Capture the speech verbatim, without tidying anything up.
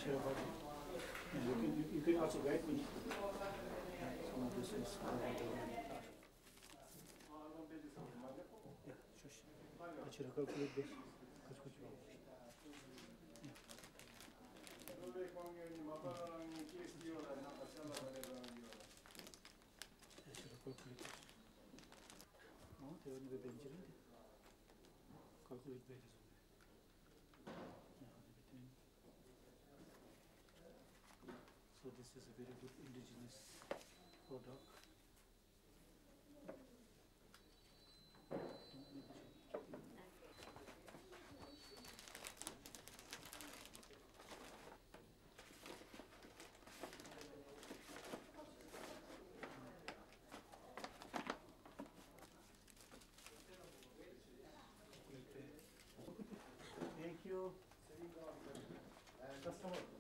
picture about it. Yeah, you can you, you can also guide me. Yeah, some of this is yeah, sure. Actually, calculate this. Kuch kuch yeah. Actually, calculate this. No, they only be benching. Calculate by this. So this is a very good indigenous product. Thank you. Customer.